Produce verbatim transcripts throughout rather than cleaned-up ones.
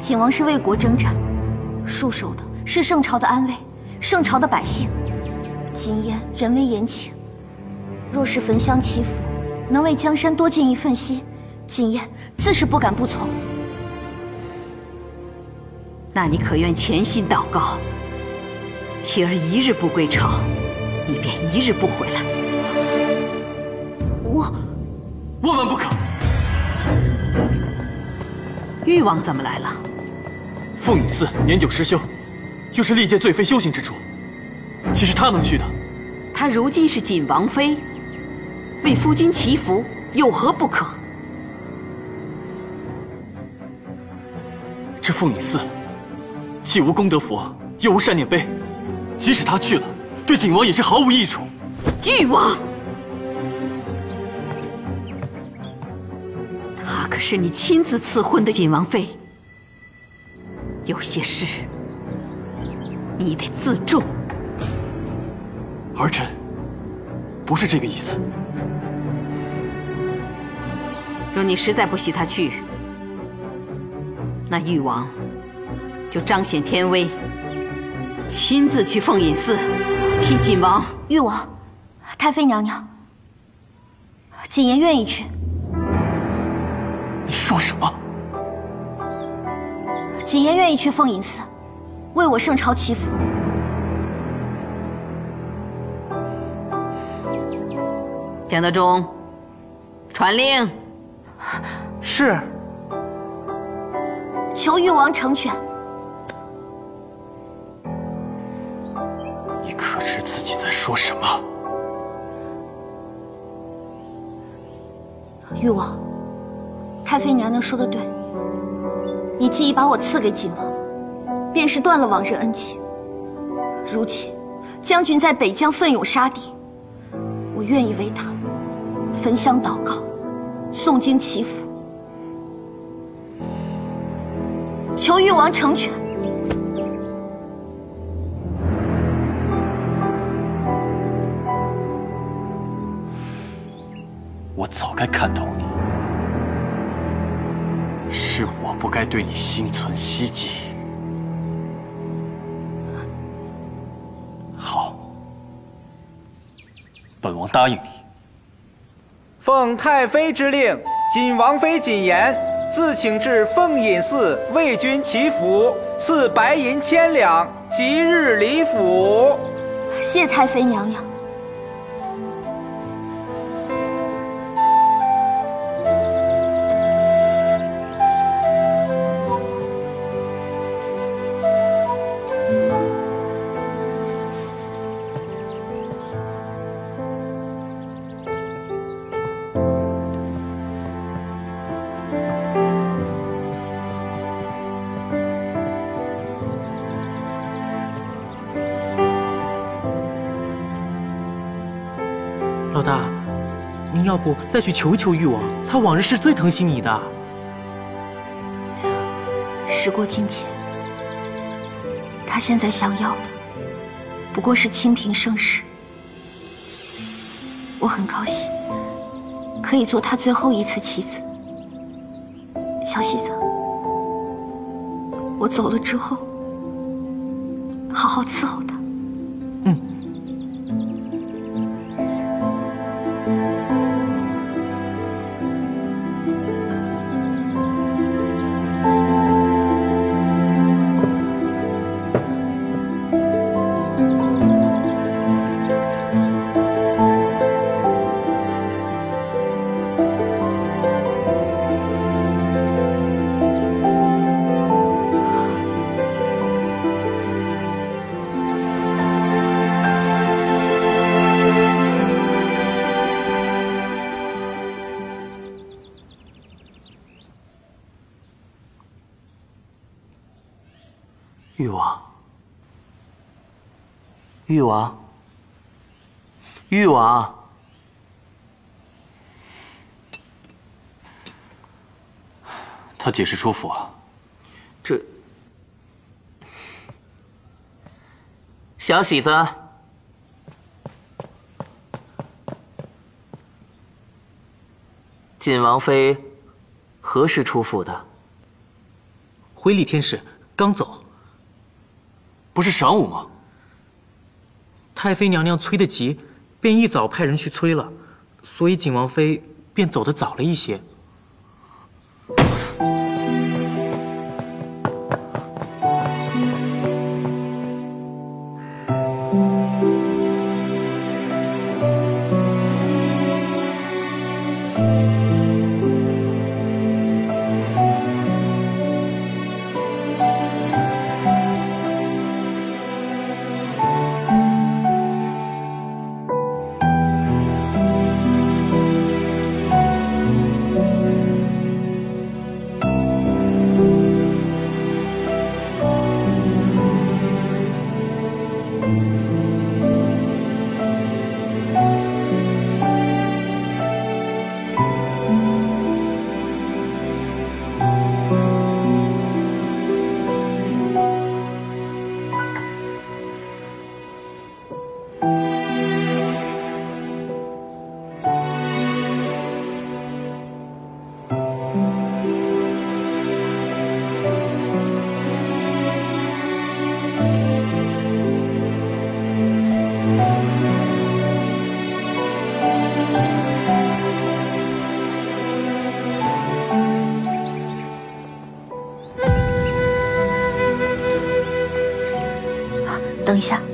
景王是为国征战，戍守的是圣朝的安危，圣朝的百姓。今夜人微言轻，若是焚香祈福，能为江山多尽一份心，今夜自是不敢不从。 那你可愿潜心祷告，妻儿一日不归朝，你便一日不回来。 我万万不可！ 誉王怎么来了？ 凤隐寺年久失修，又是历届最妃修行之处，岂是他能去的？ 她如今是锦王妃，为夫君祈福，有何不可？ 这凤隐寺既无功德佛，又无善念碑，即使他去了，对景王也是毫无益处。 誉王，她可是你亲自赐婚的锦王妃，有些事你得自重。 儿臣不是这个意思。 若你实在不喜他去，那誉王就彰显天威，亲自去凤隐寺替锦王。 誉王，太妃娘娘，谨言愿意去。 你说什么？ 谨言愿意去凤隐寺，为我圣朝祈福。 蒋德忠，传令。 是。 求誉王成全。 你可知自己在说什么？ 誉王，太妃娘娘说的对，你既已把我赐给景王，便是断了往日恩情。如今将军在北疆奋勇杀敌，我愿意为他焚香祷告，诵经祈福，求誉王成全。 我早该看透你，是我不该对你心存希冀。好，本王答应你。 奉太妃之令，锦王妃谨言，自请至凤隐寺为君祈福，赐白银千两，即日离府。 谢太妃娘娘。 老大，您要不再去求一求誉王，他往日是最疼惜你的。 时过境迁，他现在想要的不过是清平盛世。我很高兴可以做他最后一次妻子。小喜子，我走了之后，好好伺候他。 嗯。 誉王，誉王，誉王， 他几时出府啊？ 这小喜子，锦王妃何时出府的？ 回礼天使刚走。 不是晌午吗？ 太妃娘娘催得急，便一早派人去催了，所以景王妃便走得早了一些。 等一下，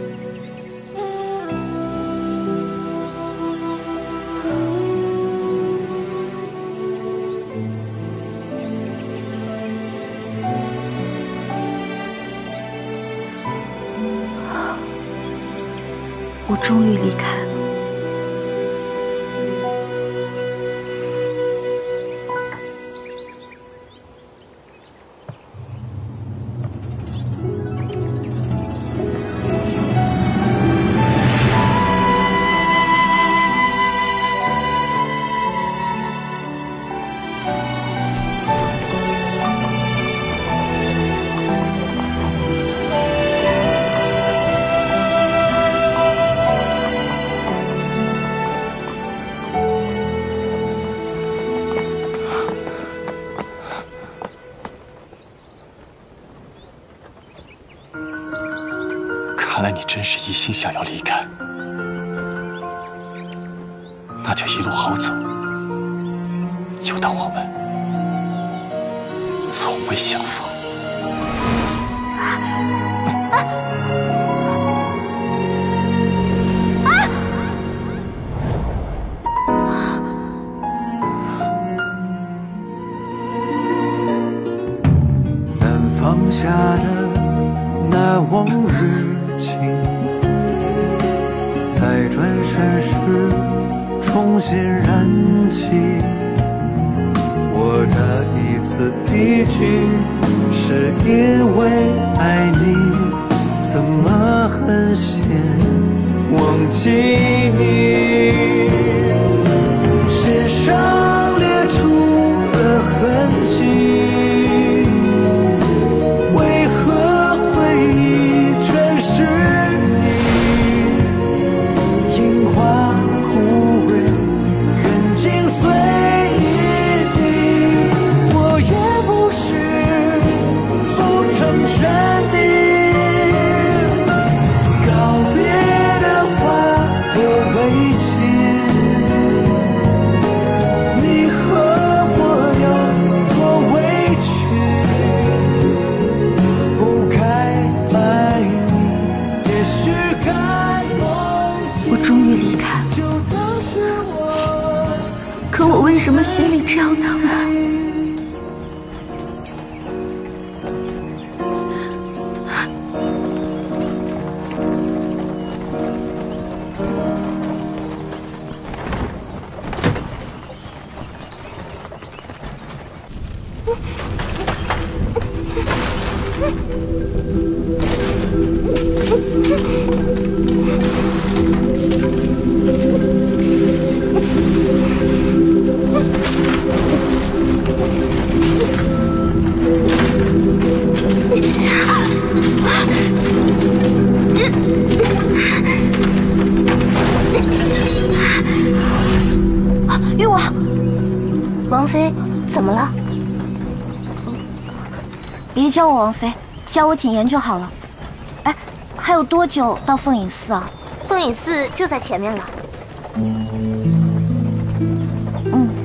我终于离开了。 看来你真是一心想要离开，那就一路好走，就当我们从未相逢。 南方下的那往日情，在转身时重新燃起。我的一字一句，是因为爱你，怎么狠心忘记你？身上裂出了痕迹。 为什么心里这样难过？玉王，王妃怎么了？ 别叫我王妃，叫我谨言就好了。哎，还有多久到凤隐寺啊？ 凤隐寺就在前面了。 嗯。